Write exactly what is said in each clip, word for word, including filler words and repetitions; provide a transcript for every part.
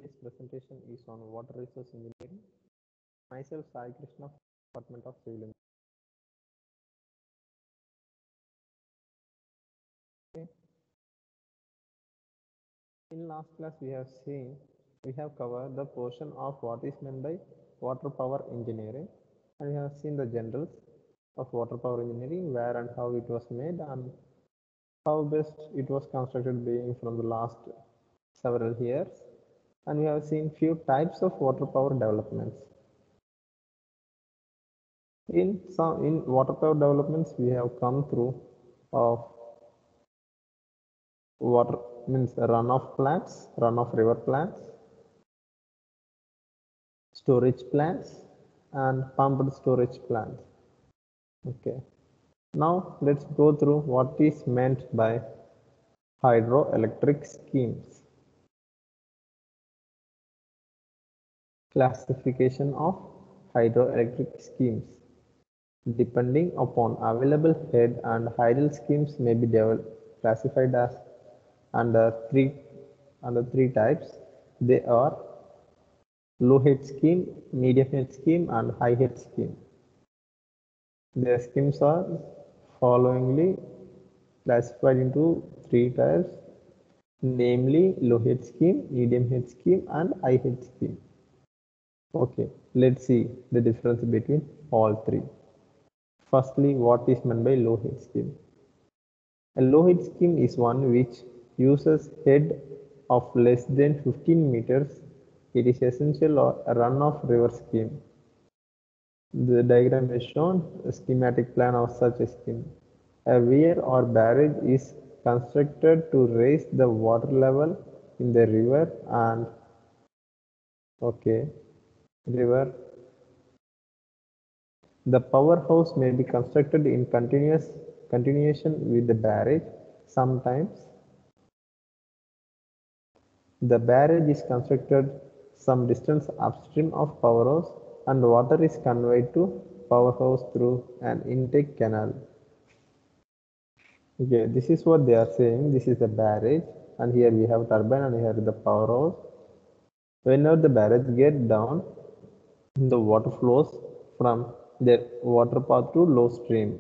This presentation is on water resource engineering. Myself, Sai Krishna, Department of Civil Engineering. In last class, we have seen, we have covered the portion of what is meant by water power engineering, and we have seen the generals of water power engineering, where and how it was made, and how best it was constructed being from the last several years. And we have seen few types of water power developments. In some in water power developments, we have come through of water means runoff plants, runoff river plants, storage plants, and pumped storage plants. Okay. Now let's go through what is meant by hydroelectric schemes. Classification of hydroelectric schemes. Depending upon available head and hydel schemes may be classified as under three under three types. They are low head scheme, medium head scheme, and high head scheme. Their schemes are followingly classified into three types, namely low head scheme, medium head scheme, and high head scheme. Okay, let's see the difference between all three. Firstly, what is meant by low head scheme? A low head scheme is one which uses head of less than fifteen meters. It is essential or a runoff river scheme. The diagram is shown a schematic plan of such a scheme. A weir or barrage is constructed to raise the water level in the river and okay river. The powerhouse may be constructed in continuous continuation with the barrage. Sometimes the barrage is constructed some distance upstream of powerhouse and water is conveyed to powerhouse through an intake canal. Okay, this is what they are saying. This is the barrage, and here we have turbine, and here the powerhouse. Whenever the barrage get down, the water flows from the water path to low stream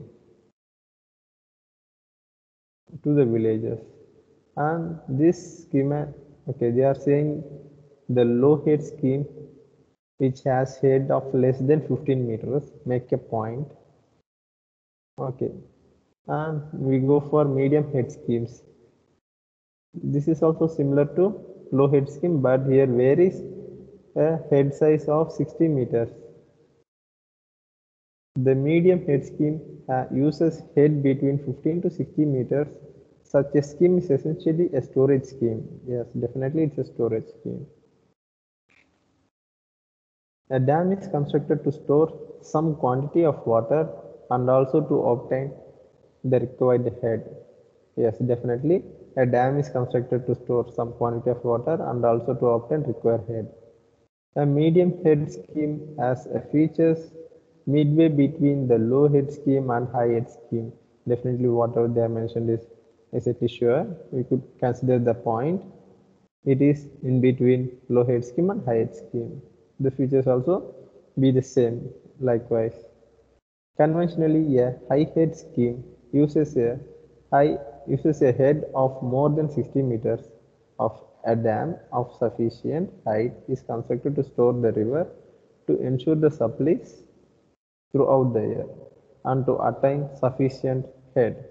to the villages. And this schema, okay, they are saying the low head scheme, which has head of less than fifteen meters, make a point. Okay, and we go for medium head schemes. This is also similar to low head scheme, but here varies a head size of sixty meters. The medium head scheme uh, uses head between fifteen to sixty meters. Such a scheme is essentially a storage scheme. Yes, definitely it's a storage scheme. A dam is constructed to store some quantity of water and also to obtain the required head. Yes, definitely. A dam is constructed to store some quantity of water and also to obtain required head. A medium head scheme has a features midway between the low head scheme and high head scheme. Definitely whatever they have mentioned is exactly sure. We could consider the point. It is in between low head scheme and high head scheme. The features also be the same likewise. Conventionally, a high head scheme uses a high uses a head of more than sixty meters. Of a dam of sufficient height is constructed to store the river to ensure the supplies throughout the year and to attain sufficient head.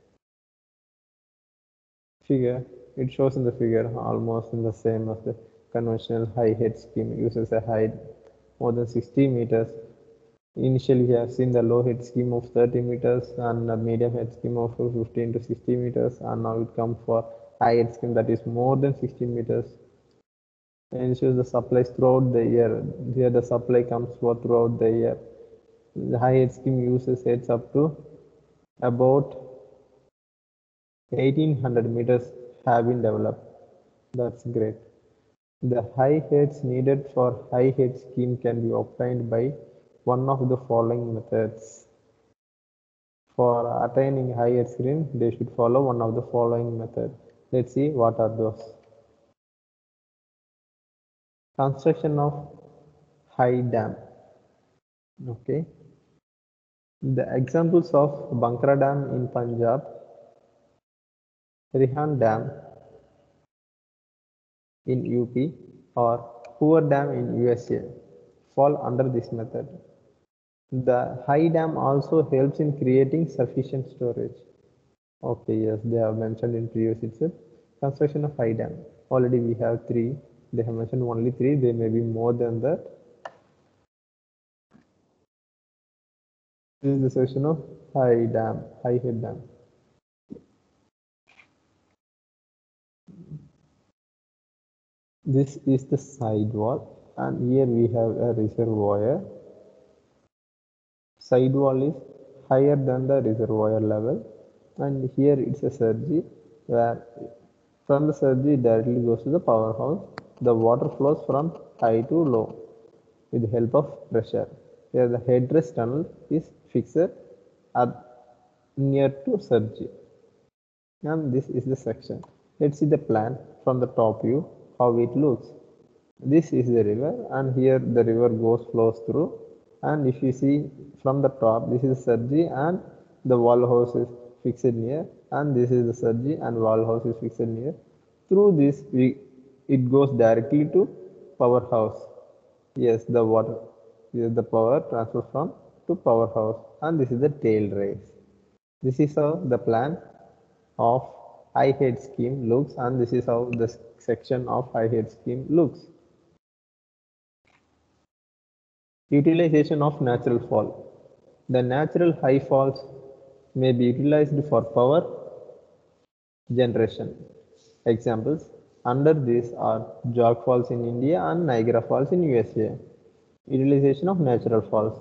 Figure it shows in the figure almost in the same as the conventional high head scheme uses a height more than sixty meters. Initially, we have seen the low head scheme of thirty meters and the medium head scheme of fifteen to sixty meters, and now it comes for high head scheme that is more than sixty meters. And ensures the supplies throughout the year. Here, the supply comes for throughout the year. The high head scheme uses heads up to about eighteen hundred meters have been developed. That's great. The high heads needed for high head scheme can be obtained by one of the following methods. For attaining high head scheme, they should follow one of the following methods. Let's see what are those. Construction of high dam. Okay. The examples of Bankra Dam in Punjab, Rihan Dam in U P, or Hoover Dam in U S A fall under this method. The high dam also helps in creating sufficient storage. Okay, yes, they have mentioned in previous itself. Construction of high dam. Already we have three. They have mentioned only three. There may be more than that. This is the section of high dam, high head dam. This is the side wall, and here we have a reservoir. Side wall is higher than the reservoir level, and here it's a surge where from the surge it directly goes to the powerhouse. The water flows from high to low with the help of pressure. Here the headrest tunnel is fixed at near to surge, and this is the section. Let's see the plan from the top view how it looks. This is the river, and here the river goes flows through, and if you see from the top, this is surge and the wall house is fixed near, and this is the surge and wall house is fixed near. Through this we it goes directly to powerhouse. Yes, the water, yes, the power transfer from to powerhouse, and this is the tail race. This is how the plan of high head scheme looks, and this is how the section of high head scheme looks. Utilization of natural fall. The natural high falls may be utilized for power generation. Examples under this are Jog Falls in India and Niagara Falls in U S A. Utilization of natural falls.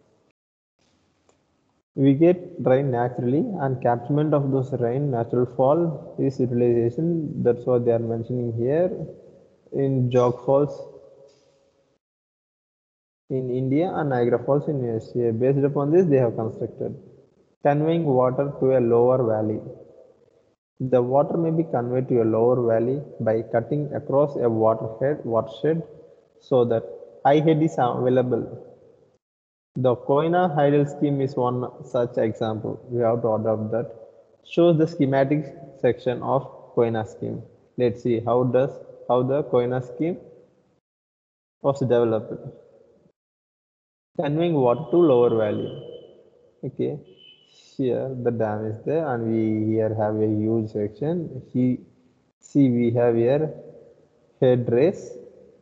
We get rain naturally, and catchment of those rain natural fall is utilization. That's what they are mentioning here. In Jog Falls in India and Niagara Falls in U S A. Based upon this, they have constructed. Conveying water to a lower valley. The water may be conveyed to a lower valley by cutting across a waterhead, watershed so that high head is available. The Koyna hydel scheme is one such example. We have to adopt that. Shows the schematic section of Koyna scheme. Let's see how does how the Koyna scheme was developed. Conveying water to lower valley. Okay, here the dam is there, and we here have a huge section. He, see, we have here head race.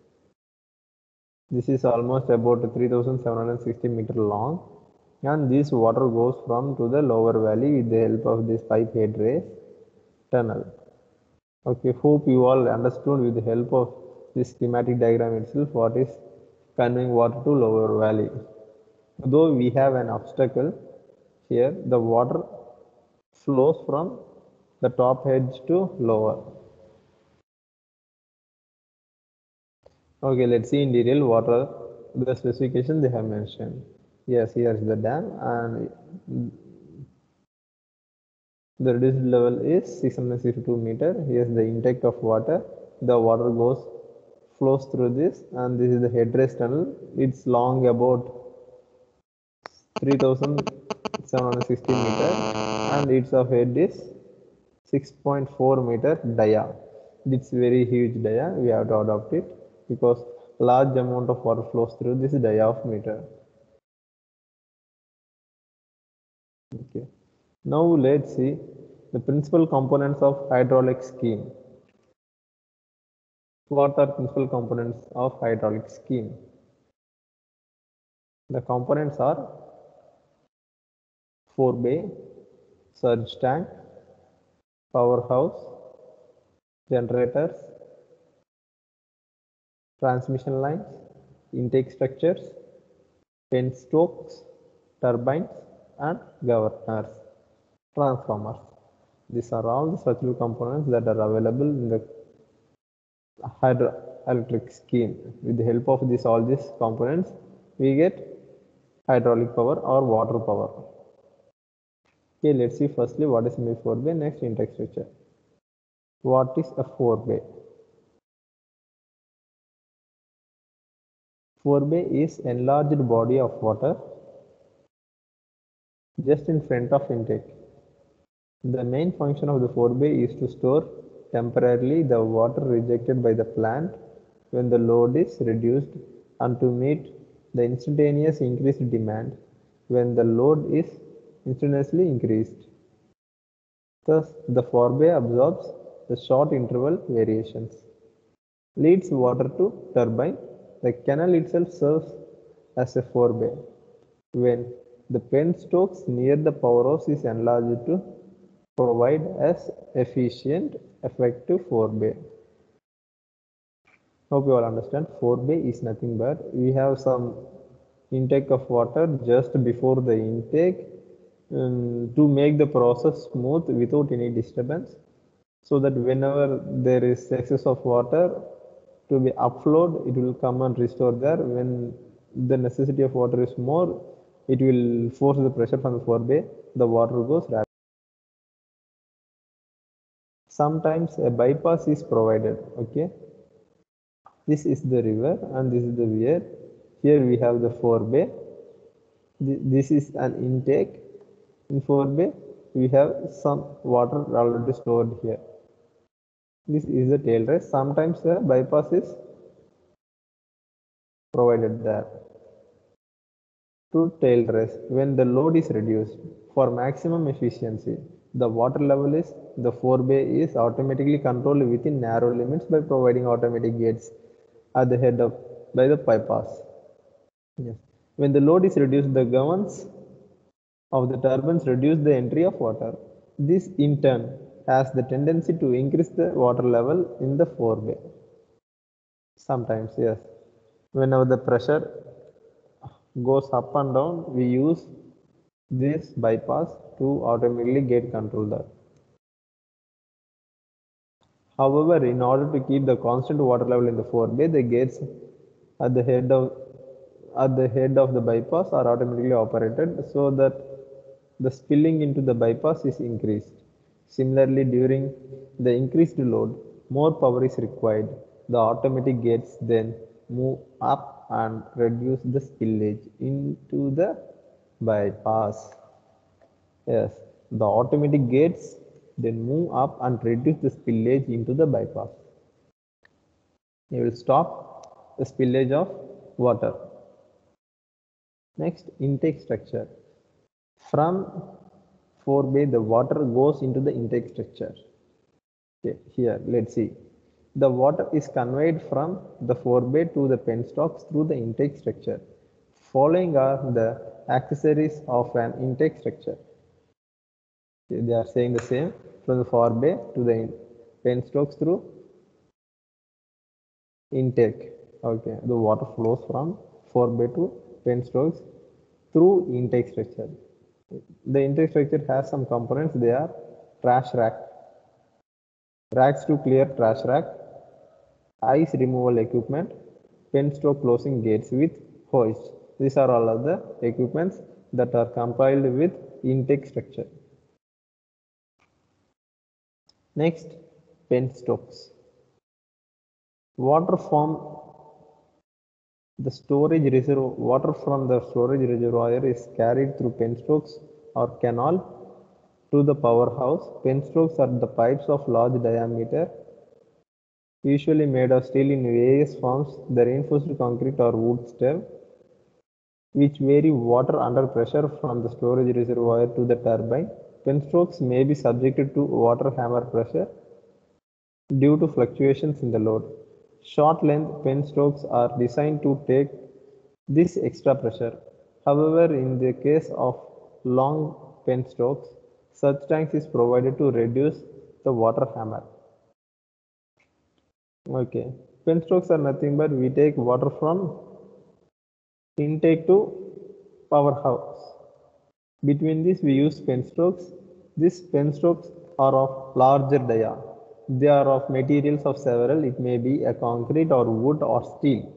This is almost about three thousand seven hundred sixty meter long, and this water goes from to the lower valley with the help of this pipe head race tunnel. Okay, hope you all understood with the help of this schematic diagram itself what is conveying water to lower valley. Though we have an obstacle here, the water flows from the top edge to lower. Okay, let's see in detail what are the specifications they have mentioned. Yes, here is the dam, and the reduced level is six hundred sixty-two meter. Here's the intake of water. The water goes flows through this, and this is the headrest tunnel. It's long about three thousand seven hundred sixty meter, and its of head is six point four meter dia. It's very huge dia. We have to adopt it because large amount of water flows through this dia of meter. Okay. Now let's see the principal components of hydraulic scheme. What are principal components of hydraulic scheme? The components are forebay, surge tank, powerhouse, generators, transmission lines, intake structures, penstocks, turbines, and governors, transformers. These are all the structural components that are available in the hydroelectric scheme. With the help of this all these components, we get hydraulic power or water power. Okay, let's see firstly what is semi forebay, next intake structure. What is a forebay? Forebay is enlarged body of water just in front of intake. The main function of the forebay is to store temporarily the water rejected by the plant when the load is reduced and to meet the instantaneous increased demand when the load is instantaneously increased. Thus, the forebay absorbs the short interval variations, leads water to turbine. The canal itself serves as a forebay when the penstocks near the powerhouse is enlarged to provide as efficient, effective forebay. Hope you all understand. Forebay is nothing but we have some intake of water just before the intake um, to make the process smooth without any disturbance, so that whenever there is excess of water to be upflowed, it will come and restore there. When the necessity of water is more, it will force the pressure from the forebay, the water goes rapidly. Sometimes a bypass is provided. Okay, this is the river and this is the weir. Here we have the forebay. This is an intake. In forebay we have some water already stored here. This is the tail race. Sometimes the bypass is provided there. To tail race, when the load is reduced for maximum efficiency, the water level is the forebay is automatically controlled within narrow limits by providing automatic gates at the head of by the bypass. Yes. When the load is reduced, the governors of the turbines reduce the entry of water. This in turn has the tendency to increase the water level in the forebay. Sometimes, yes. Whenever the pressure goes up and down, we use this bypass to automatically get control there. However, in order to keep the constant water level in the forebay, the gates at the head of at the head of the bypass are automatically operated so that the spilling into the bypass is increased. Similarly, during the increased load, more power is required. The automatic gates then move up and reduce the spillage into the bypass. Yes, the automatic gates then move up and reduce the spillage into the bypass. It will stop the spillage of water. Next, intake structure. From forebay, the water goes into the intake structure. Okay, here, let's see. The water is conveyed from the forebay to the penstocks through the intake structure. Following are the accessories of an intake structure. Okay, they are saying the same from the forebay to the penstocks through intake. Okay, the water flows from forebay to penstocks through intake structure. The intake structure has some components. They are trash rack, racks to clear trash rack, ice removal equipment, penstock closing gates with hoist. These are all of the equipments that are compiled with intake structure. Next, penstocks. Water from the storage reservoir, water from the storage reservoir is carried through penstocks or canal to the powerhouse. Penstocks are the pipes of large diameter, usually made of steel in various forms, the reinforced concrete or wood stem, which vary water under pressure from the storage reservoir to the turbine. Penstocks may be subjected to water hammer pressure due to fluctuations in the load. Short length penstocks are designed to take this extra pressure. However, in the case of long penstocks, such tanks is provided to reduce the water hammer. Okay, penstocks are nothing but we take water from intake to powerhouse. Between this we use penstocks. These penstocks are of larger dia. They are of materials of several. It may be a concrete or wood or steel.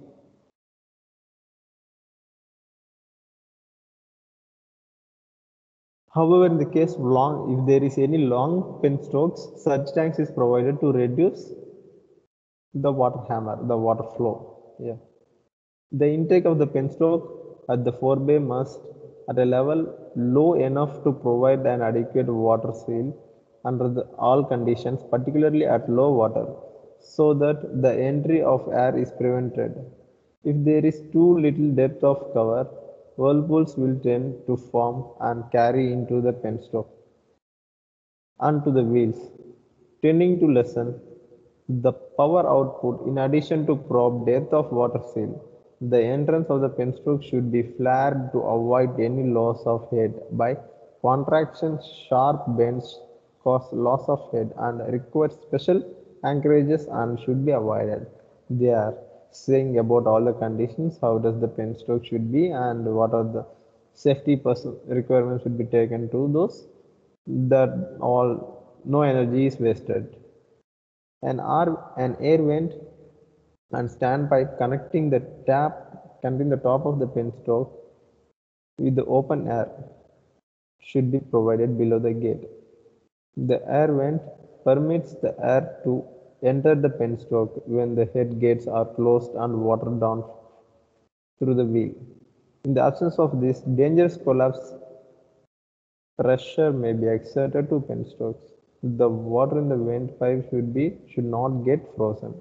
However, in the case of long, if there is any long penstocks, such tanks is provided to reduce the water hammer, the water flow. Yeah. The intake of the penstoke at the forebay must at a level low enough to provide an adequate water seal under the, all conditions, particularly at low water, so that the entry of air is prevented. If there is too little depth of cover, whirlpools will tend to form and carry into the penstoke and to the wheels, tending to lessen the power output. In addition to probe depth of water seal, the entrance of the penstoke should be flared to avoid any loss of head by contraction. Sharp bends cause loss of head and require special anchorages and should be avoided. They are saying about all the conditions, how does the penstoke should be and what are the safety requirements should be taken to those, that all no energy is wasted. An, ar- an air vent and standpipe connecting the tap connecting the top of the penstoke with the open air should be provided below the gate. The air vent permits the air to enter the penstoke when the head gates are closed and water down through the wheel. In the absence of this, dangerous collapse pressure may be exerted to penstokes. The water in the vent pipe should be should not get frozen.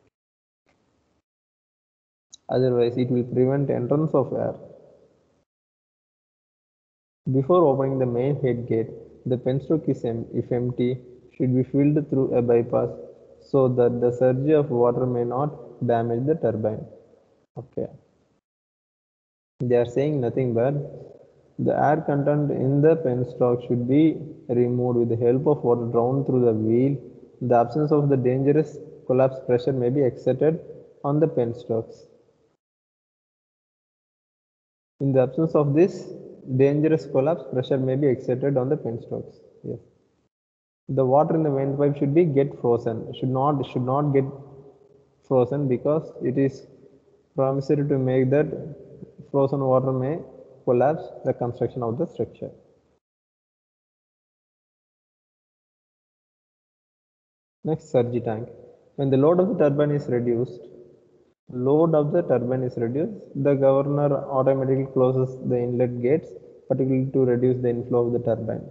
Otherwise, it will prevent entrance of air. Before opening the main head gate, the penstoke is em if empty should be filled through a bypass so that the surge of water may not damage the turbine. Okay. They are saying nothing but the air content in the penstoke should be removed with the help of water drawn through the wheel. The absence of the dangerous collapse pressure may be exerted on the penstokes. In the absence of this, dangerous collapse pressure may be exerted on the penstokes. Yes. The water in the vent pipe should be get frozen. Should not should not get frozen because it is promissory to make that frozen water may collapse the construction of the structure. Next, surge tank. When the load of the turbine is reduced, load of the turbine is reduced, the governor automatically closes the inlet gates, particularly to reduce the inflow of the turbine.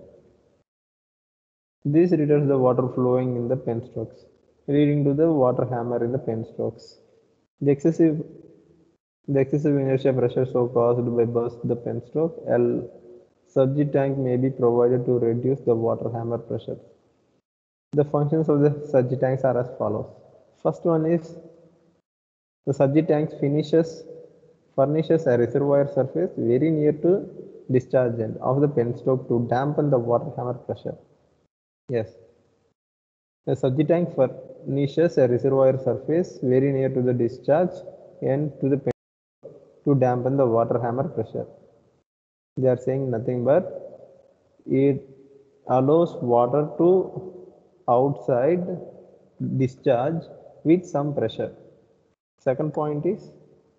This reduces the water flowing in the penstokes, leading to the water hammer in the penstokes. The excessive the excessive inertia pressure so caused by burst the penstoke, a surge tank may be provided to reduce the water hammer pressure. The functions of the surge tanks are as follows. First one is the surge tank finishes furnishes a reservoir surface very near to discharge end of the penstoke to dampen the water hammer pressure. Yes, the surge tank furnishes a reservoir surface very near to the discharge end to the penstoke to dampen the water hammer pressure. They are saying nothing but it allows water to outside discharge with some pressure. Second point is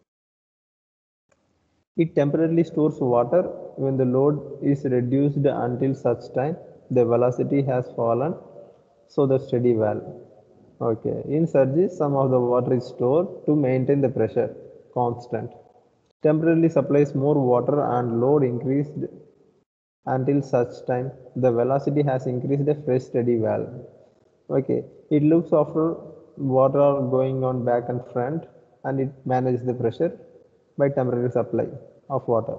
it temporarily stores water when the load is reduced until such time the velocity has fallen, so the steady valve. Okay, in surges some of the water is stored to maintain the pressure constant. Temporarily supplies more water and load increased until such time the velocity has increased a fresh steady valve. Okay, it looks after water going on back and front and it manages the pressure by temporary supply of water.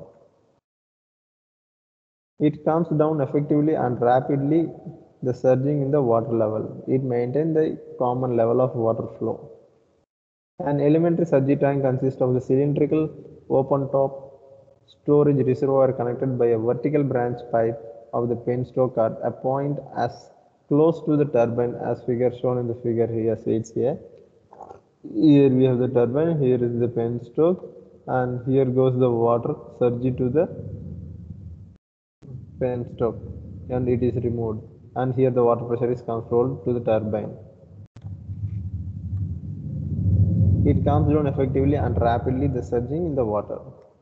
It calms down effectively and rapidly the surging in the water level. It maintains the common level of water flow. An elementary surge tank consists of the cylindrical open top storage reservoir connected by a vertical branch pipe of the penstoke at a point as close to the turbine as figure shown in the figure here. So it's here. Here we have the turbine, here is the penstoke, and here goes the water surge to the penstoke, and it is removed. And here the water pressure is controlled to the turbine. It calms down effectively and rapidly the surging in the water.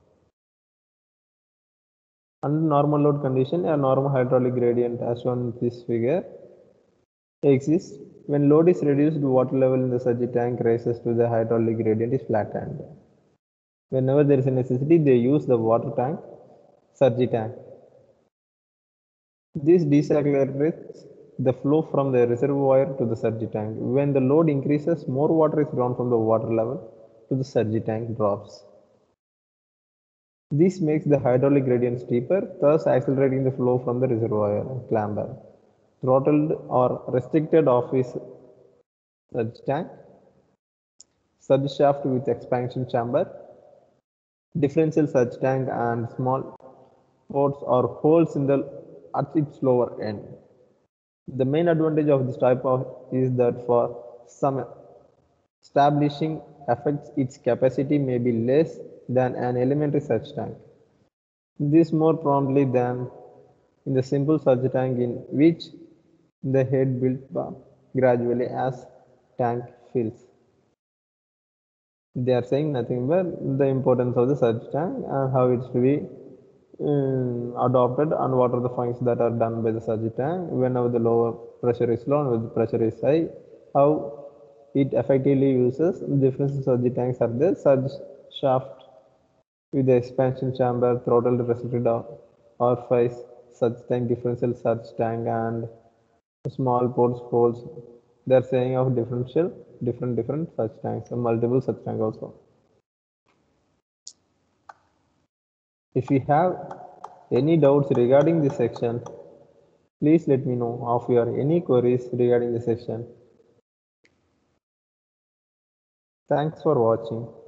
Under normal load condition, a normal hydraulic gradient as shown in this figure exists. When load is reduced, water level in the surge tank rises to the hydraulic gradient is flattened. Whenever there is a necessity, they use the water tank, surge tank. This decelerates the flow from the reservoir to the surge tank. When the load increases, more water is drawn from the water level to the surge tank drops. This makes the hydraulic gradient steeper, thus accelerating the flow from the reservoir clamber. Throttled or restricted off is surge tank, surge shaft with expansion chamber, differential surge tank, and small ports or holes in the at its lower end. The main advantage of this type of is that for some establishing effects, its capacity may be less than an elementary surge tank. This more promptly than in the simple surge tank, in which the head built gradually as tank fills. They are saying nothing but the importance of the surge tank and how it's to be um, adopted and what are the functions that are done by the surge tank whenever the lower pressure is low and when the pressure is high, how it effectively uses different surge tanks are the surge shaft with the expansion chamber, throttled restricted orifice, surge tank, differential surge tank, and small ports holes. They are saying of differential, different different surge tanks, and multiple surge tank also. If you have any doubts regarding this section, please let me know of your any queries regarding the section. Thanks for watching.